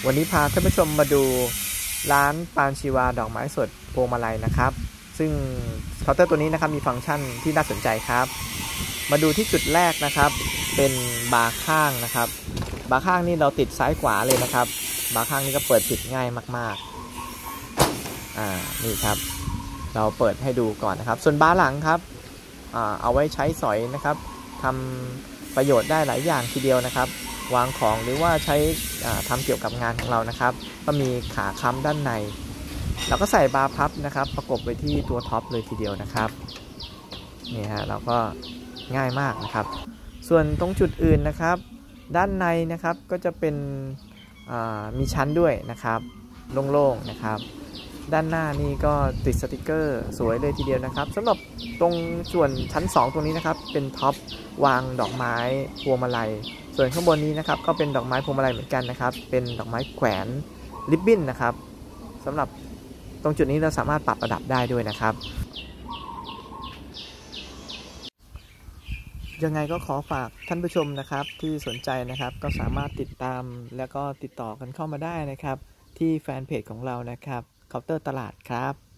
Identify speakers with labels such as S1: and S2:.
S1: วันนี้พาท่านผู้ชมมาดูร้านปานชีวาดอกไม้สดพวงมาลัยนะครับซึ่งเคาน์เตอร์ตัวนี้นะครับมีฟังก์ชันที่น่าสนใจครับมาดูที่จุดแรกนะครับเป็นบาร์ข้างนะครับบาร์ข้างนี่เราติดซ้ายขวาเลยนะครับบาร์ข้างนี่ก็เปิดปิดง่ายมากๆนี่ครับเราเปิดให้ดูก่อนนะครับส่วนบาร์หลังครับเอาไว้ใช้สอยนะครับทำประโยชน์ได้หลายอย่างทีเดียวนะครับวางของหรือว่าใช้ทำเกี่ยวกับงานของเรานะครับก็มีขาค้ำด้านในเราก็ใส่บาร์พับนะครับประกบไปที่ตัวท็อปเลยทีเดียวนะครับนี่ฮะเราก็ง่ายมากนะครับส่วนตรงจุดอื่นนะครับด้านในนะครับก็จะเป็นมีชั้นด้วยนะครับโล่งๆนะครับด้านหน้านี่ก็ติดสติกเกอร์สวยเลยทีเดียวนะครับสำหรับตรงส่วนชั้น2ตรงนี้นะครับเป็นท็อปวางดอกไม้พวงมาลัยส่วนข้างบนนี้นะครับก็เป็นดอกไม้พวงมาลัยเหมือนกันนะครับเป็นดอกไม้แขวนริบบิ้นนะครับสำหรับตรงจุดนี้เราสามารถปรับระดับได้ด้วยนะครับยังไงก็ขอฝากท่านผู้ชมนะครับที่สนใจนะครับก็สามารถติดตามแล้วก็ติดต่อกันเข้ามาได้นะครับที่แฟนเพจของเรานะครับเคาน์เตอร์ตลาดครับ